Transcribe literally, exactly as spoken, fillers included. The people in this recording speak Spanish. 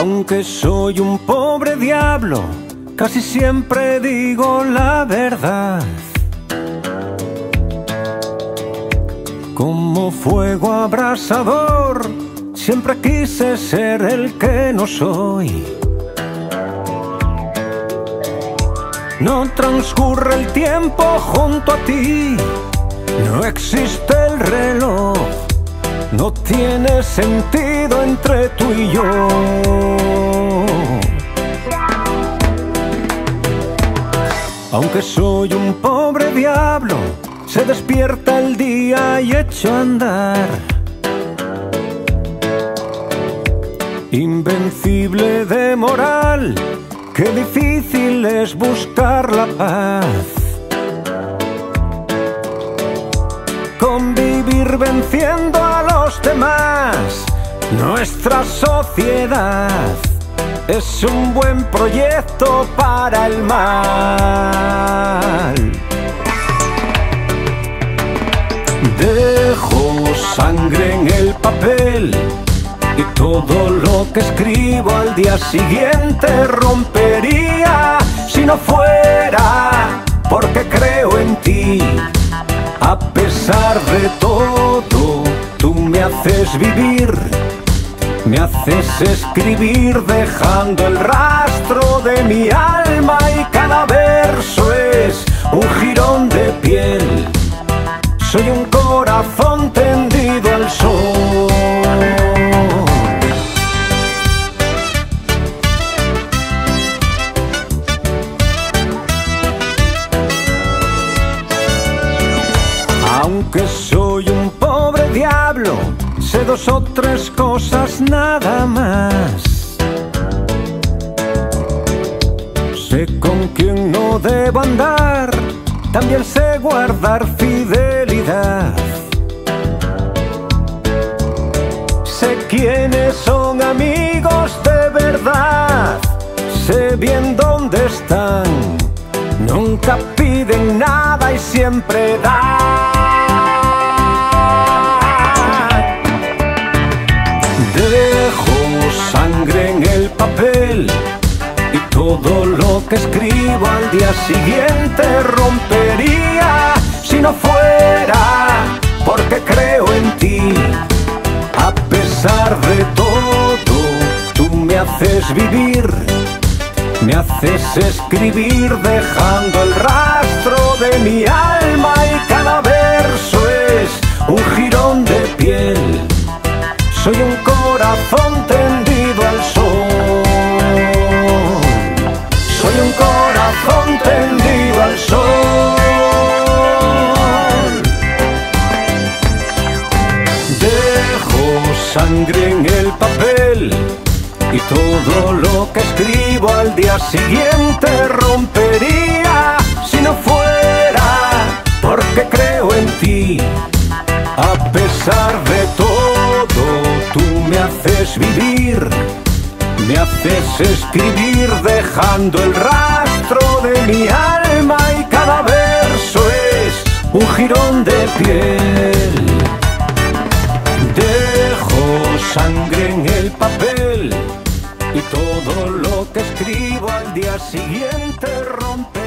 Aunque soy un pobre diablo, casi siempre digo la verdad. Como fuego abrasador, siempre quise ser el que no soy. No transcurre el tiempo junto a ti, no existe el reloj, no tiene sentido entre tú y yo. Aunque soy un pobre diablo, se despierta el día y echo a andar. Invencible de moral, qué difícil es buscar la paz. Convivir venciendo a los demás, nuestra sociedad es un buen proyecto para el mal. Dejo sangre en el papel y todo lo que escribo al día siguiente rompería si no fuera porque creo en ti. A pesar de todo, tú me haces vivir, me haces escribir dejando el rastro de mi alma y cada verso es un jirón de piel. Soy un corazón tendido al sol. Aunque soy un pobre diablo, sé dos o tres cosas nada más. Sé con quién no debo andar, también sé guardar fidelidad. Sé quiénes son amigos de verdad, sé bien dónde están, nunca piden nada y siempre dan. Dejo sangre en el papel y todo lo que escribo al día siguiente rompería si no fuera porque creo en ti. A pesar de todo, tú me haces vivir, me haces escribir dejando el rastro de mi alma y cada verso es un jirón de piel. Soy un corazón tendido al sol. Soy un corazón tendido al sol. Dejo sangre en el papel y todo lo que escribo al día siguiente rompería si no fuera porque creo en ti. A pesar de todo, tú me haces vivir, me haces escribir dejando el rastro de mi alma y cada verso es un jirón de piel. Dejo sangre en el papel y todo lo que escribo al día siguiente rompe.